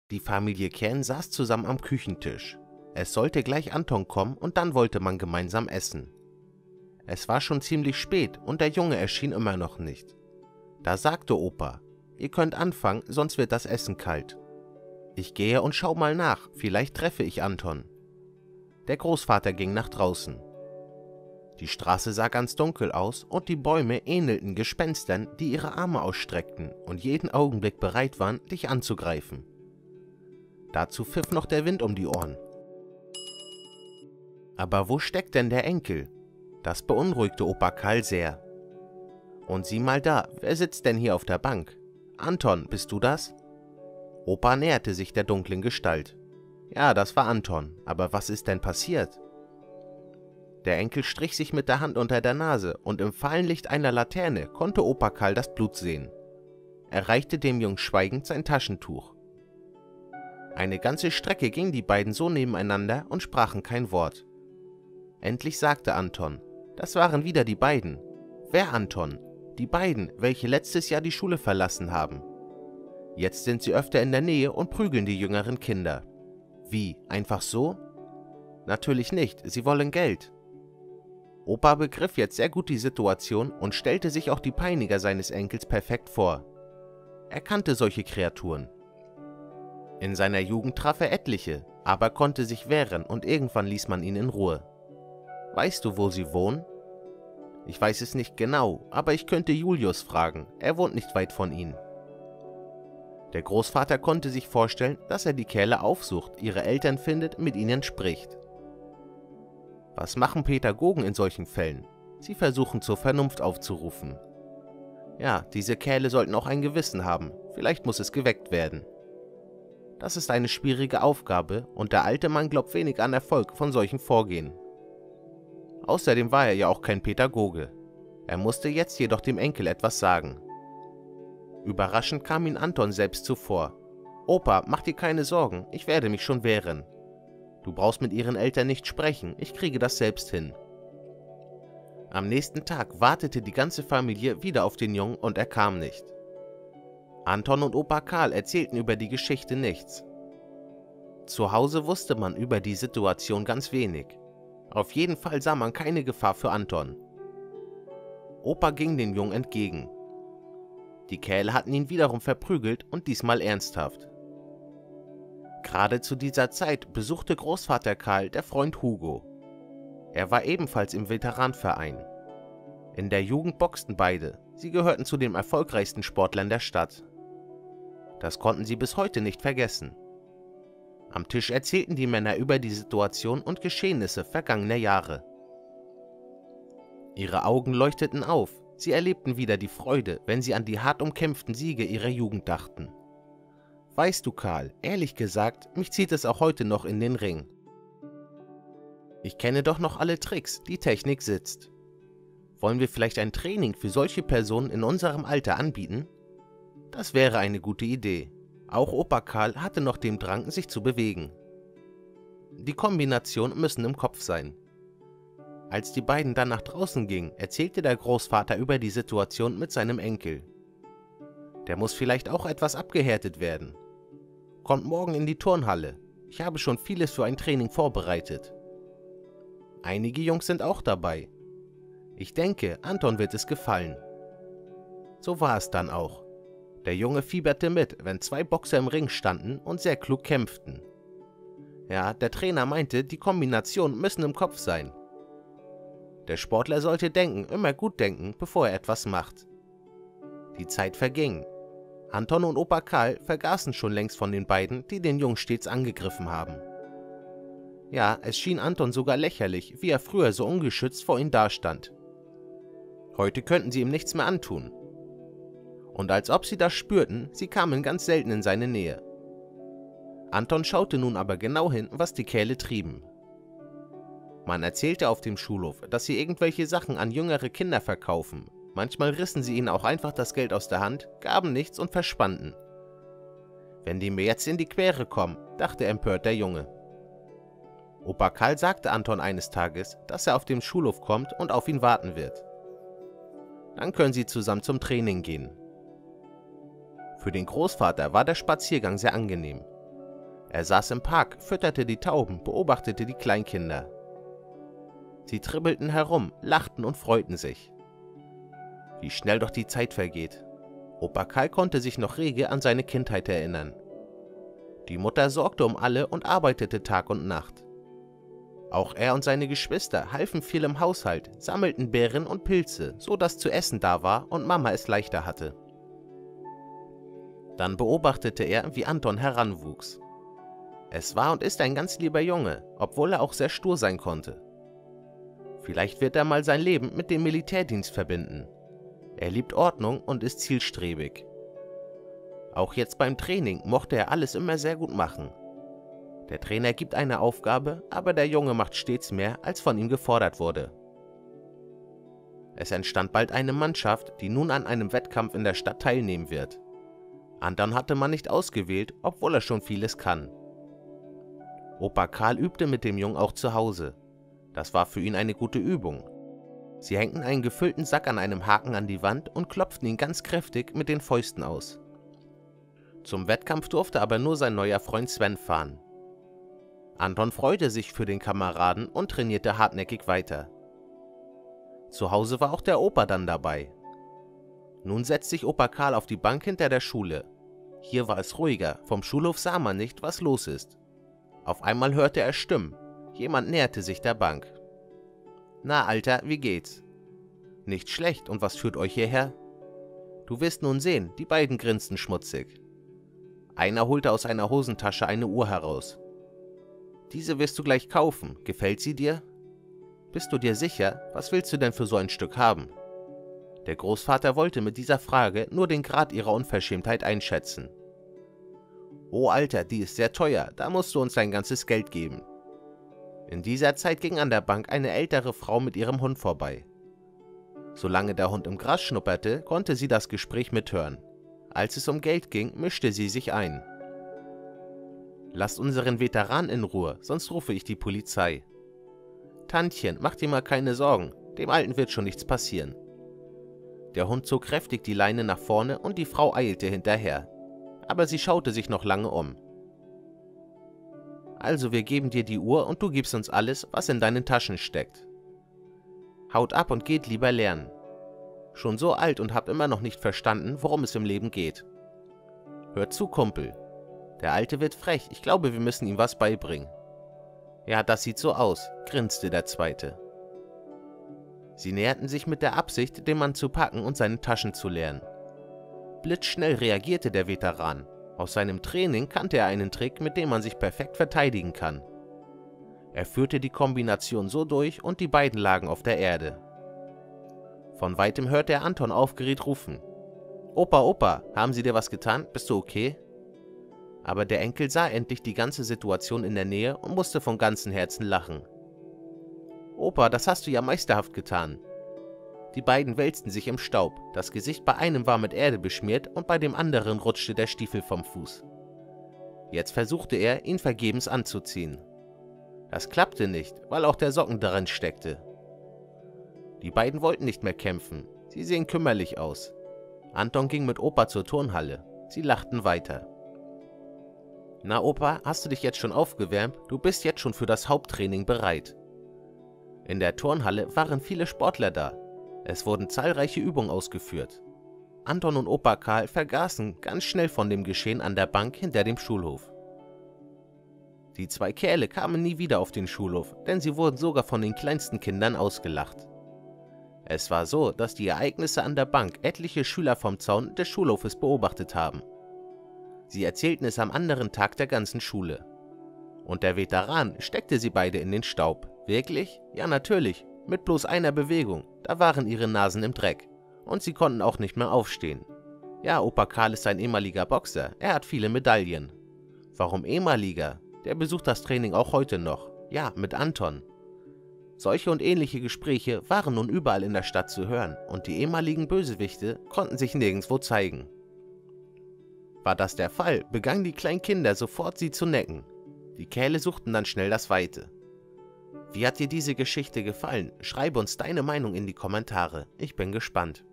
Die Familie Kern saß zusammen am Küchentisch. Es sollte gleich Anton kommen und dann wollte man gemeinsam essen. Es war schon ziemlich spät und der Junge erschien immer noch nicht. Da sagte Opa: „Ihr könnt anfangen, sonst wird das Essen kalt. Ich gehe und schau mal nach, vielleicht treffe ich Anton." Der Großvater ging nach draußen. Die Straße sah ganz dunkel aus und die Bäume ähnelten Gespenstern, die ihre Arme ausstreckten und jeden Augenblick bereit waren, dich anzugreifen. Dazu pfiff noch der Wind um die Ohren. Aber wo steckt denn der Enkel? Das beunruhigte Opa Karl sehr. Und sieh mal da, wer sitzt denn hier auf der Bank? Anton, bist du das? Opa näherte sich der dunklen Gestalt. Ja, das war Anton, aber was ist denn passiert? Der Enkel strich sich mit der Hand unter der Nase und im fahlen Licht einer Laterne konnte Opa Karl das Blut sehen. Er reichte dem Jungen schweigend sein Taschentuch. Eine ganze Strecke gingen die beiden so nebeneinander und sprachen kein Wort. Endlich sagte Anton: „Das waren wieder die beiden." „Wer, Anton?" „Die beiden, welche letztes Jahr die Schule verlassen haben. Jetzt sind sie öfter in der Nähe und prügeln die jüngeren Kinder." „Wie, einfach so?" „Natürlich nicht, sie wollen Geld." Opa begriff jetzt sehr gut die Situation und stellte sich auch die Peiniger seines Enkels perfekt vor. Er kannte solche Kreaturen. In seiner Jugend traf er etliche, aber konnte sich wehren und irgendwann ließ man ihn in Ruhe. „Weißt du, wo sie wohnen?" „Ich weiß es nicht genau, aber ich könnte Julius fragen, er wohnt nicht weit von ihnen." Der Großvater konnte sich vorstellen, dass er die Kerle aufsucht, ihre Eltern findet, mit ihnen spricht. Was machen Pädagogen in solchen Fällen? Sie versuchen zur Vernunft aufzurufen. Ja, diese Kerle sollten auch ein Gewissen haben, vielleicht muss es geweckt werden. Das ist eine schwierige Aufgabe und der alte Mann glaubt wenig an Erfolg von solchen Vorgehen. Außerdem war er ja auch kein Pädagoge. Er musste jetzt jedoch dem Enkel etwas sagen. Überraschend kam ihm Anton selbst zuvor. „Opa, mach dir keine Sorgen, ich werde mich schon wehren. Du brauchst mit ihren Eltern nicht sprechen, ich kriege das selbst hin." Am nächsten Tag wartete die ganze Familie wieder auf den Jungen und er kam nicht. Anton und Opa Karl erzählten über die Geschichte nichts. Zu Hause wusste man über die Situation ganz wenig. Auf jeden Fall sah man keine Gefahr für Anton. Opa ging dem Jungen entgegen. Die Kerle hatten ihn wiederum verprügelt und diesmal ernsthaft. Gerade zu dieser Zeit besuchte Großvater Karl der Freund Hugo. Er war ebenfalls im Veteranverein. In der Jugend boxten beide, sie gehörten zu den erfolgreichsten Sportlern der Stadt. Das konnten sie bis heute nicht vergessen. Am Tisch erzählten die Männer über die Situation und Geschehnisse vergangener Jahre. Ihre Augen leuchteten auf, sie erlebten wieder die Freude, wenn sie an die hart umkämpften Siege ihrer Jugend dachten. „Weißt du, Karl, ehrlich gesagt, mich zieht es auch heute noch in den Ring. Ich kenne doch noch alle Tricks, die Technik sitzt. Wollen wir vielleicht ein Training für solche Personen in unserem Alter anbieten? Das wäre eine gute Idee." Auch Opa Karl hatte noch den Drang, sich zu bewegen. Die Kombinationen müssen im Kopf sein. Als die beiden dann nach draußen gingen, erzählte der Großvater über die Situation mit seinem Enkel. „Der muss vielleicht auch etwas abgehärtet werden. Kommt morgen in die Turnhalle. Ich habe schon vieles für ein Training vorbereitet." Einige Jungs sind auch dabei. Ich denke, Anton wird es gefallen. So war es dann auch. Der Junge fieberte mit, wenn zwei Boxer im Ring standen und sehr klug kämpften. Ja, der Trainer meinte, die Kombinationen müssen im Kopf sein. Der Sportler sollte denken, immer gut denken, bevor er etwas macht. Die Zeit verging. Anton und Opa Karl vergaßen schon längst von den beiden, die den Jungen stets angegriffen haben. Ja, es schien Anton sogar lächerlich, wie er früher so ungeschützt vor ihnen dastand. Heute könnten sie ihm nichts mehr antun. Und als ob sie das spürten, sie kamen ganz selten in seine Nähe. Anton schaute nun aber genau hin, was die Kerle trieben. Man erzählte auf dem Schulhof, dass sie irgendwelche Sachen an jüngere Kinder verkaufen. Manchmal rissen sie ihnen auch einfach das Geld aus der Hand, gaben nichts und verschwanden. „Wenn die mir jetzt in die Quere kommen", dachte empört der Junge. Opa Karl sagte Anton eines Tages, dass er auf dem Schulhof kommt und auf ihn warten wird. Dann können sie zusammen zum Training gehen. Für den Großvater war der Spaziergang sehr angenehm. Er saß im Park, fütterte die Tauben, beobachtete die Kleinkinder. Sie tribbelten herum, lachten und freuten sich. Wie schnell doch die Zeit vergeht. Opa Karl konnte sich noch rege an seine Kindheit erinnern. Die Mutter sorgte um alle und arbeitete Tag und Nacht. Auch er und seine Geschwister halfen viel im Haushalt, sammelten Beeren und Pilze, so dass zu essen da war und Mama es leichter hatte. Dann beobachtete er, wie Anton heranwuchs. Es war und ist ein ganz lieber Junge, obwohl er auch sehr stur sein konnte. Vielleicht wird er mal sein Leben mit dem Militärdienst verbinden. Er liebt Ordnung und ist zielstrebig. Auch jetzt beim Training mochte er alles immer sehr gut machen. Der Trainer gibt eine Aufgabe, aber der Junge macht stets mehr, als von ihm gefordert wurde. Es entstand bald eine Mannschaft, die nun an einem Wettkampf in der Stadt teilnehmen wird. Anton hatte man nicht ausgewählt, obwohl er schon vieles kann. Opa Karl übte mit dem Jungen auch zu Hause. Das war für ihn eine gute Übung. Sie hängten einen gefüllten Sack an einem Haken an die Wand und klopften ihn ganz kräftig mit den Fäusten aus. Zum Wettkampf durfte aber nur sein neuer Freund Sven fahren. Anton freute sich für den Kameraden und trainierte hartnäckig weiter. Zu Hause war auch der Opa dann dabei. Nun setzt sich Opa Karl auf die Bank hinter der Schule. Hier war es ruhiger, vom Schulhof sah man nicht, was los ist. Auf einmal hörte er Stimmen. Jemand näherte sich der Bank. »Na, Alter, wie geht's?« »Nicht schlecht, und was führt euch hierher?« »Du wirst nun sehen«, die beiden grinsten schmutzig. Einer holte aus einer Hosentasche eine Uhr heraus. »Diese wirst du gleich kaufen, gefällt sie dir?« »Bist du dir sicher? Was willst du denn für so ein Stück haben?« Der Großvater wollte mit dieser Frage nur den Grad ihrer Unverschämtheit einschätzen. »Oh Alter, die ist sehr teuer, da musst du uns dein ganzes Geld geben.« In dieser Zeit ging an der Bank eine ältere Frau mit ihrem Hund vorbei. Solange der Hund im Gras schnupperte, konnte sie das Gespräch mithören. Als es um Geld ging, mischte sie sich ein. »Lasst unseren Veteran in Ruhe, sonst rufe ich die Polizei.« »Tantchen, mach dir mal keine Sorgen, dem Alten wird schon nichts passieren.« Der Hund zog kräftig die Leine nach vorne und die Frau eilte hinterher. Aber sie schaute sich noch lange um. »Also, wir geben dir die Uhr und du gibst uns alles, was in deinen Taschen steckt. Haut ab und geht lieber lernen. Schon so alt und habt immer noch nicht verstanden, worum es im Leben geht. Hört zu, Kumpel. Der Alte wird frech, ich glaube, wir müssen ihm was beibringen.« »Ja, das sieht so aus«, grinste der Zweite. Sie näherten sich mit der Absicht, den Mann zu packen und seine Taschen zu leeren. Blitzschnell reagierte der Veteran. Aus seinem Training kannte er einen Trick, mit dem man sich perfekt verteidigen kann. Er führte die Kombination so durch und die beiden lagen auf der Erde. Von weitem hörte er Anton aufgeregt rufen. »Opa, Opa, haben Sie dir was getan? Bist du okay?« Aber der Enkel sah endlich die ganze Situation in der Nähe und musste von ganzem Herzen lachen. »Opa, das hast du ja meisterhaft getan.« Die beiden wälzten sich im Staub, das Gesicht bei einem war mit Erde beschmiert und bei dem anderen rutschte der Stiefel vom Fuß. Jetzt versuchte er, ihn vergebens anzuziehen. Das klappte nicht, weil auch der Socken darin steckte. Die beiden wollten nicht mehr kämpfen, sie sehen kümmerlich aus. Anton ging mit Opa zur Turnhalle, sie lachten weiter. »Na Opa, hast du dich jetzt schon aufgewärmt? Du bist jetzt schon für das Haupttraining bereit.« In der Turnhalle waren viele Sportler da. Es wurden zahlreiche Übungen ausgeführt. Anton und Opa Karl vergaßen ganz schnell von dem Geschehen an der Bank hinter dem Schulhof. Die zwei Kerle kamen nie wieder auf den Schulhof, denn sie wurden sogar von den kleinsten Kindern ausgelacht. Es war so, dass die Ereignisse an der Bank etliche Schüler vom Zaun des Schulhofes beobachtet haben. Sie erzählten es am anderen Tag der ganzen Schule. Und der Veteran steckte sie beide in den Staub. Wirklich? Ja, natürlich. Mit bloß einer Bewegung, da waren ihre Nasen im Dreck. Und sie konnten auch nicht mehr aufstehen. Ja, Opa Karl ist ein ehemaliger Boxer, er hat viele Medaillen. Warum ehemaliger? Der besucht das Training auch heute noch. Ja, mit Anton. Solche und ähnliche Gespräche waren nun überall in der Stadt zu hören und die ehemaligen Bösewichte konnten sich nirgendwo zeigen. War das der Fall, begannen die kleinen Kinder sofort sie zu necken. Die Kerle suchten dann schnell das Weite. Wie hat dir diese Geschichte gefallen? Schreibe uns deine Meinung in die Kommentare. Ich bin gespannt.